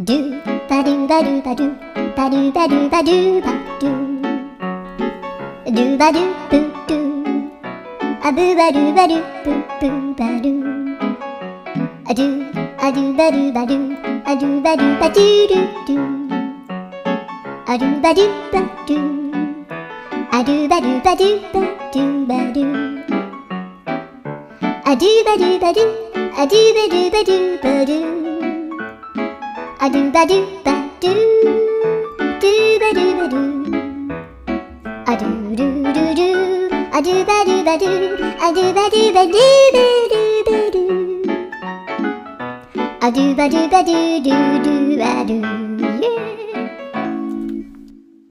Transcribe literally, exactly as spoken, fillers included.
ドゥバドゥバドゥバドゥバドゥバドゥバドゥバドゥドゥバドゥブドゥアブバドゥバドゥブブバドゥアドゥアドゥバドゥバドゥアドゥバドゥバドゥドゥドゥアドゥバドゥバドゥアドゥバドゥバドゥバドゥバドゥアドゥバドゥバドゥアドゥバドゥバドゥバドゥアドゥバドゥバドゥドゥバドゥバドゥアドゥドゥドゥドゥアドゥバドゥバドゥアドゥバドゥバドゥバドゥバドゥアドゥバドゥバドゥドゥドゥバドゥ